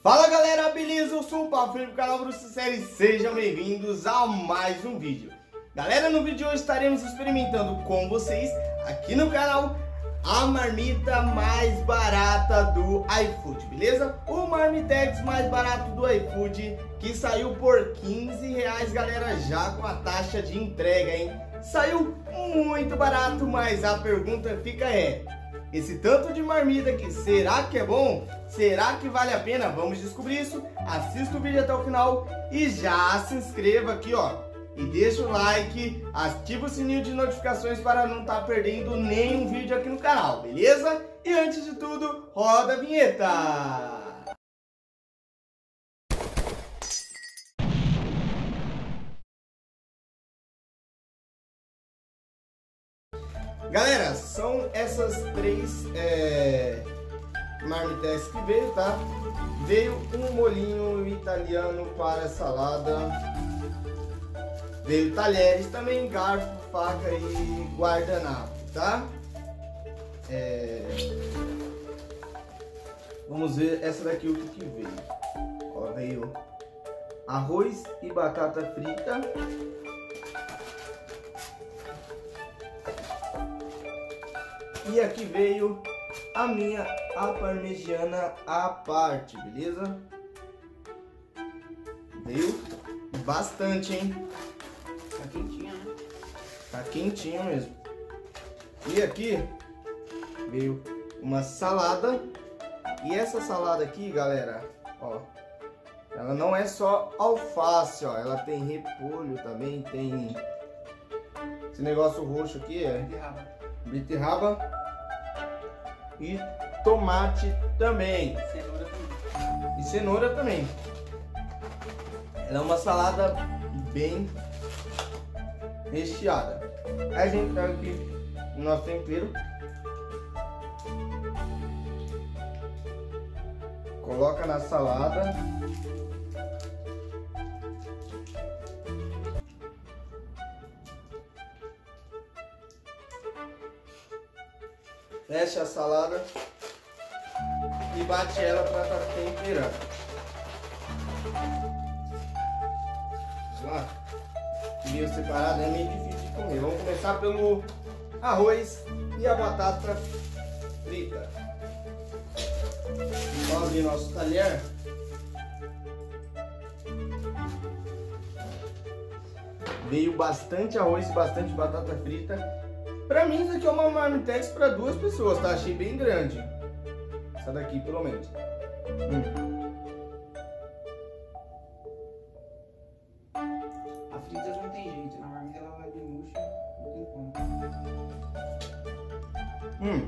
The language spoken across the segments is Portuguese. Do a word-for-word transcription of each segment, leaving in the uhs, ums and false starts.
Fala galera, beleza? Eu sou o Paulo Felipe do canal Bruce Série. Sejam bem-vindos a mais um vídeo. Galera, no vídeo de hoje estaremos experimentando com vocês aqui no canal a marmita mais barata do iFood, beleza? O Marmitex mais barato do iFood, que saiu por quinze reais, galera, já com a taxa de entrega, hein? Saiu muito barato, mas a pergunta fica é: esse tanto de marmita aqui, será que é bom? Será que vale a pena? Vamos descobrir isso. Assista o vídeo até o final e já se inscreva aqui, ó. E deixa o like, ativa o sininho de notificações para não estar perdendo nenhum vídeo aqui no canal, beleza? E antes de tudo, roda a vinheta! Galera, são essas três é, marmitex que veio, tá? Veio um molhinho italiano para salada. Veio talheres também, garfo, faca e guardanapo, tá? É... Vamos ver essa daqui, o que que veio. Ó, veio arroz e batata frita. E aqui veio a minha a parmegiana à parte, beleza? Veio bastante, hein? Tá quentinha, né? Tá quentinho mesmo. E aqui veio uma salada. E essa salada aqui, galera, ó, ela não é só alface, ó, ela tem repolho também, tem esse negócio roxo aqui, é Beterraba. beterraba e tomate também. Cenoura também. E cenoura também. Ela é uma salada bem recheada. Aí a gente pega aqui o nosso tempero, coloca na salada. Fecha a salada e bate ela para estar temperando. Vamos lá. Meio separado é meio difícil de comer. Vamos começar pelo arroz e a batata frita. Vamos abrir nosso talher. Veio bastante arroz e bastante batata frita. Pra mim isso aqui é uma marmitex para duas pessoas, tá? Achei bem grande. Essa daqui pelo menos. Hum. A frita não tem jeito, na marmita ela vai bem murcha, não tem como. Hum.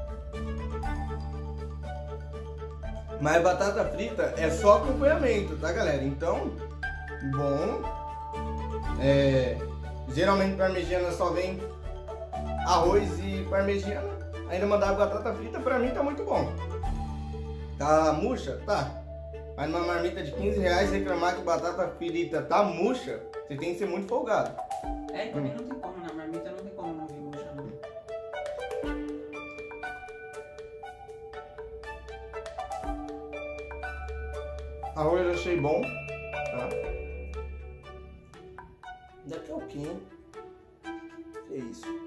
Mas batata frita é só acompanhamento, tá, galera? Então, bom. É, geralmente parmegiana só vem arroz e parmegiana. Ainda mandar batata frita, pra mim tá muito bom. Tá murcha? Tá. Mas numa marmita de quinze reais reclamar que batata frita tá murcha, você tem que ser muito folgado. É, também hum. não tem como, na marmita não tem como não vir murcha, não. Arroz eu achei bom, tá? Daqui é o quê, hein? Que isso?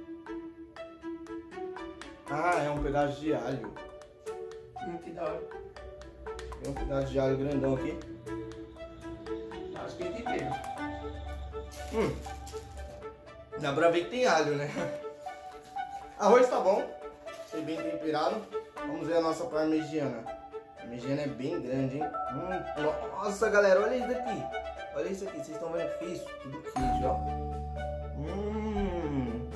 Ah, é um pedaço de alho. Hum, que da hora. Tem um pedaço de alho grandão aqui. Acho que tem tempero. Hum. Dá pra ver que tem alho, né? Arroz tá bom. Achei bem temperado. Vamos ver a nossa parmegiana. A parmegiana é bem grande, hein? Hum, nossa, galera, olha isso daqui. Olha isso aqui. Vocês estão vendo o que é isso? Tudo queijo, ó. Hum.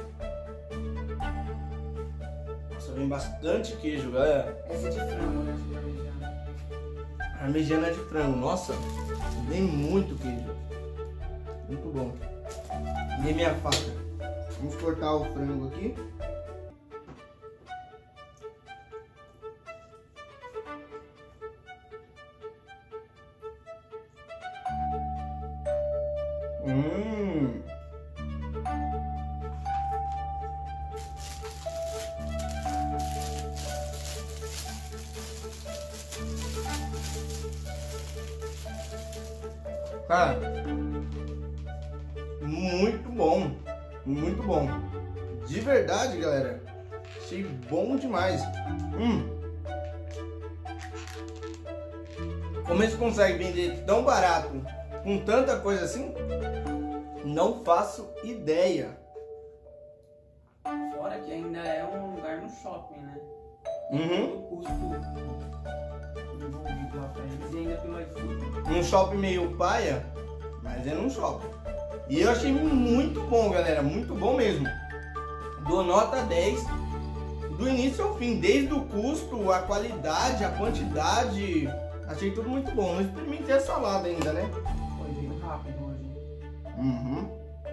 Nossa, vem bastante queijo, galera. Essa é de frango, né? Essa parmegiana. Parmegiana é de frango. Nossa, vem muito queijo. Muito bom. Dê minha faca. Vamos cortar o frango aqui. Hum. Cara, muito bom, muito bom. De verdade, galera, achei bom demais. Hum. Como eles conseguem vender tão barato, com tanta coisa assim, não faço ideia. Fora que ainda é um lugar no shopping, né? Uhum. O custo envolvido lá pra eles e ainda pelo iFood. Um shopping meio paia, mas é num shopping. E eu achei muito bom, galera, muito bom mesmo. Dou nota dez do início ao fim, desde o custo, a qualidade, a quantidade. Achei tudo muito bom. Não experimentei a salada ainda, né? Foi bem rápido hoje. Uhum.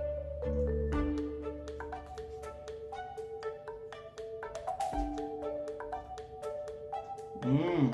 Hum.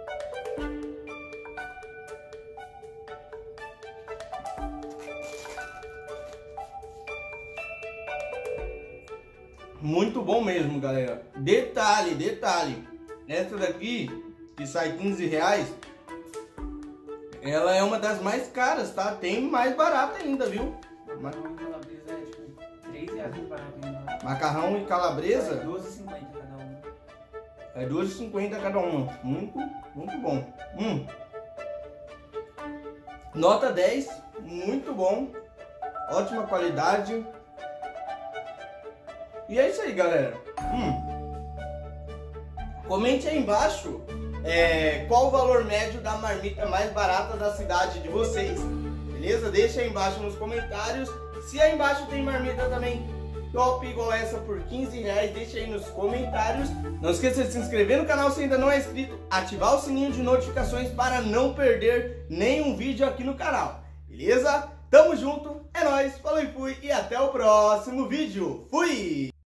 Muito bom mesmo, galera. Detalhe, detalhe. Essa daqui, que sai quinze reais, ela é uma das mais caras, tá? Tem mais barata ainda, viu? Macarrão e calabresa é tipo três reais mais barato ainda. Macarrão e calabresa É doze e cinquenta cada um. é doze e cinquenta cada uma. Muito, muito bom. Hum. Nota dez, muito bom. Ótima qualidade. E é isso aí, galera. Hum. Comente aí embaixo é, qual o valor médio da marmita mais barata da cidade de vocês. Beleza? Deixa aí embaixo nos comentários. Se aí embaixo tem marmita também top igual essa por quinze reais, deixa aí nos comentários. Não esqueça de se inscrever no canal se ainda não é inscrito, ativar o sininho de notificações para não perder nenhum vídeo aqui no canal. Beleza? Tamo junto, é nóis, falou e fui, e até o próximo vídeo. Fui!